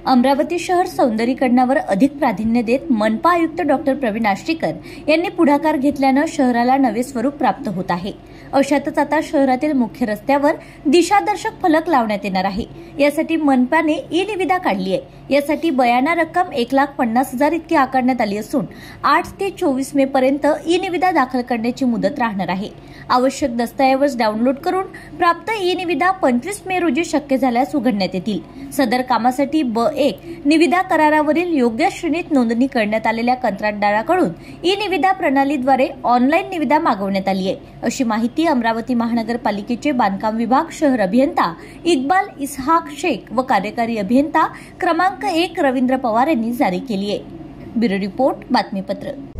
अमरावती शहर सौंदर्यीकरणावर अधिक प्राधान्य देत मनपा आयुक्त डॉक्टर प्रवीण आष्टीकर यांनी पुढाकार घेतल्यानं शहराला नवे स्वरूप प्राप्त होत आहे। अशातच आता शहरातील मुख्य रस्त्यावर दिशादर्शक फलक लावण्यात येणार आहे। यासाठी मनपाने ई-निविदा काढली आहे। यासाठी बयाना रक्कम 1,50,000 इतकी आकारण्यात आली असून 8 ते 24 मे पर्यंत ई-निविदा दाखल करण्याची मुदत राहणार आहे। आवश्यक दस्तऐवज डाउनलोड करून प्राप्त ई-निविदा 25 मे रोजी शक्य झाल्यास उघडण्यात येतील। सदर कामासाठी B1 निविदा करारावरील योग्य श्रेणीत नोंदणी करण्यात आलेल्या कंत्राटदाराकडून ई-निविदा प्रणालीद्वारे ऑनलाईन निविदा मागवण्यात आली आहे, अशी माहिती अमरावती महानगरपालिकेचे बांधकाम विभाग शहर अभियंता इक्बाल इसहाक शेख व कार्यकारी अभियंता क्रमांक 1 रवींद्र पवार यांनी जारी केली आहे। ब्युरो रिपोर्ट बातमीपत्र।